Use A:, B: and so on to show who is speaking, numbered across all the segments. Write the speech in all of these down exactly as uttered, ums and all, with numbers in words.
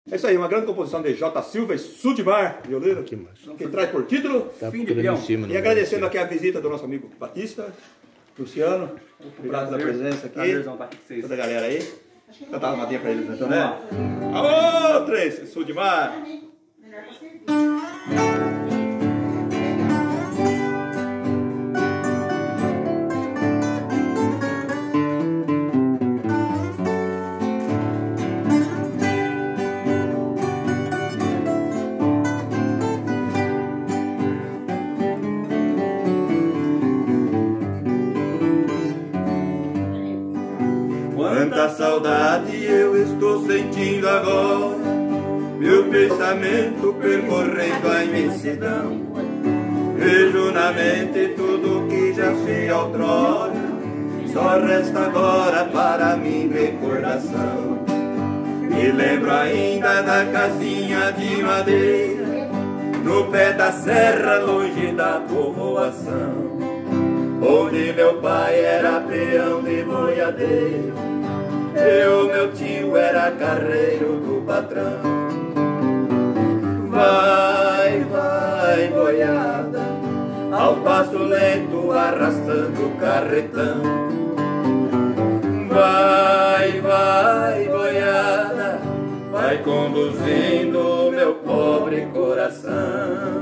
A: É isso aí, uma grande composição de J. Silva e Sudimar, violino, que, que traz por título
B: Tá
A: Fim de Peão.
B: cima,
A: E agradecendo aqui a visita do nosso amigo Batista, Luciano, obrigado pela presença aqui, toda a galera aí. Cantar uma madinha pra eles, então, né? Alô, três, Sudimar!
C: Quanta saudade eu estou sentindo agora, meu pensamento percorrendo a imensidão. Vejo na mente tudo que já fiz outrora, só resta agora para mim recordação. Me lembro ainda da casinha de madeira, no pé da serra, longe da povoação, onde meu pai era peão de boiadeiro, eu, meu tio, era carreiro do patrão. Vai, vai, boiada, ao passo lento, arrastando o carretão. Vai, vai, boiada, vai conduzindo meu pobre coração.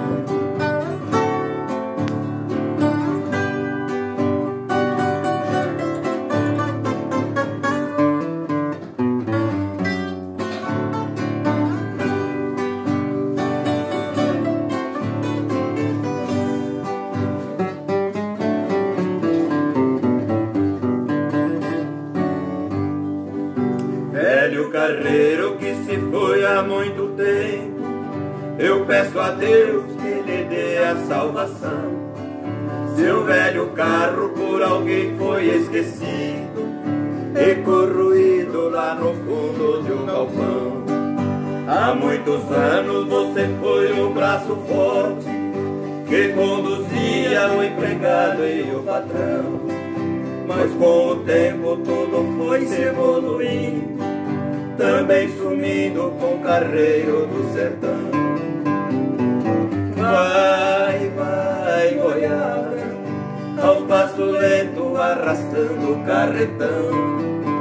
C: Velho carreiro que se foi há muito tempo, eu peço a Deus que lhe dê a salvação. Seu velho carro por alguém foi esquecido e corroído lá no fundo de um galpão. Há muitos anos você foi o braço forte que conduzia o empregado e o patrão, mas com o tempo tudo foi se evoluindo, também sumindo com o carreiro do sertão. Vai, vai, boiada, ao passo lento, arrastando o carretão.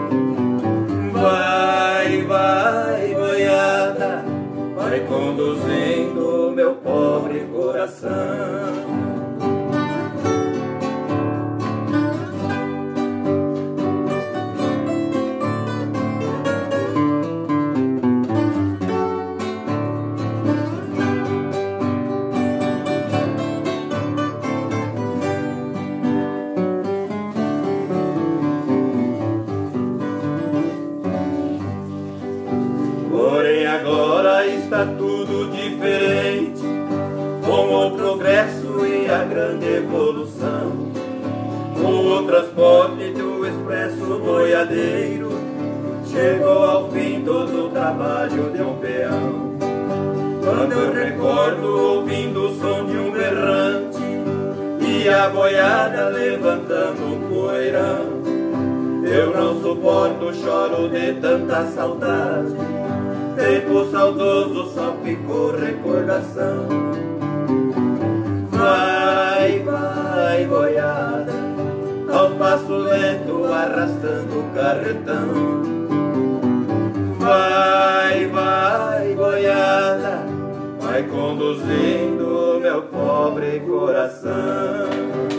C: Vai, vai, boiada, vai conduzindo meu pobre coração. Porém agora está tudo diferente, com o progresso e a grande evolução. Com o transporte do expresso boiadeiro, chegou ao fim todo o trabalho de um peão. Quando eu recordo ouvindo o som de um berrante e a boiada levantando um poeirão, eu não suporto, choro de tanta saudade. Tempo saudoso só ficou recordação. Vai, vai, boiada, ao passo lento, arrastando o carretão. Vai, vai, boiada, vai conduzindo meu pobre coração.